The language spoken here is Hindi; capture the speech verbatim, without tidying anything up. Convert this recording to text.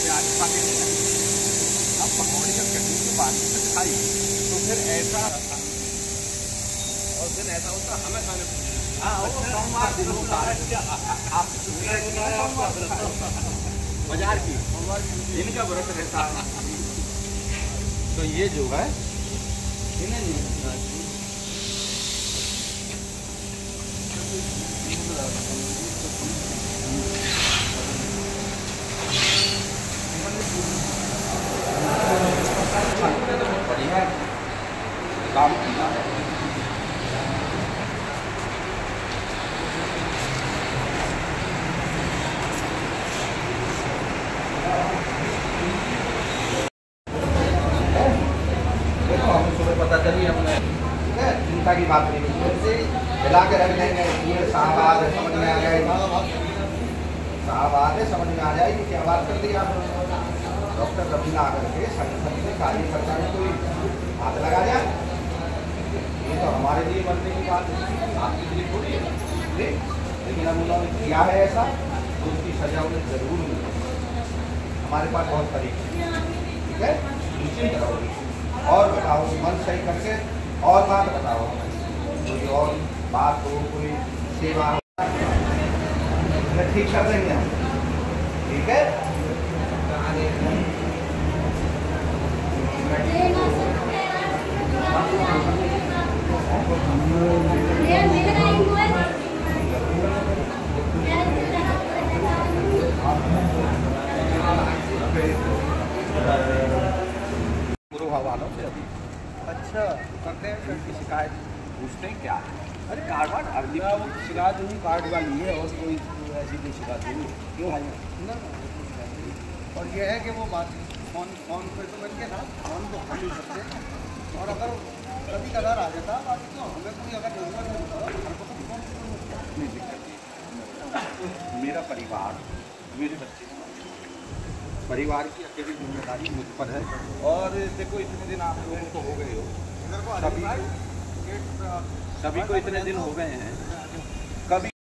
आज खाते नहीं है। अब पकौड़ी जब चटनी के बाद से खाई तो फिर ऐसा और फिर ऐसा होता हमें खाने को सोमवार दिन होता है बाजार की इनका व्रत रहता है। तो ये जो है इन्हें नहीं बढ़िया काम किया है। देखो हमें सुबह पता चली हमने ठीक है चिंता की बात नहीं से हिला के रख देंगे। ये साहबाद है समझ में आ जाएगी, साहबाद है समझ में आ जाएगी क्या बात कर दी आपने। डॉक्टर रवीना आकर के संगठन से कार्य करता है कोई हाथ लगा जाए ये तो हमारे लिए बनने की बात है, आपके लिए थोड़ी है ठीक। लेकिन अब उन्होंने किया है ऐसा तो उसकी सजा उन्हें जरूर मिलेगी। हमारे पास बहुत तरीके ठीक है, निश्चिंत रहो। और बताओ मन सही करके और बात बताओ, कोई और बात हो कोई सेवा ठीक कर देंगे हम ठीक है। वालों से अभी अच्छा करते हैं की शिकायत पूछते हैं क्या है। अरे कार्ड वार्ड अर्जी शिकायत नहीं कार्ड वाली है और कोई ऐसी कोई शिकायत नहीं क्यों है ना। और ये है कि वो बात फोन फोन पे तो बन गया था, फोन तो हम नहीं सकते। और अगर कभी कदार आ जाता बाकी तो हमें कोई अगर जरूरत नहीं दिक्कत। मेरा परिवार मेरे बच्चे परिवार की अकेली जिम्मेदारी मुझ पर है। और देखो इतने दिन आप लोगों को हो गए हो, सभी सभी को इतने दिन हो गए हैं, कभी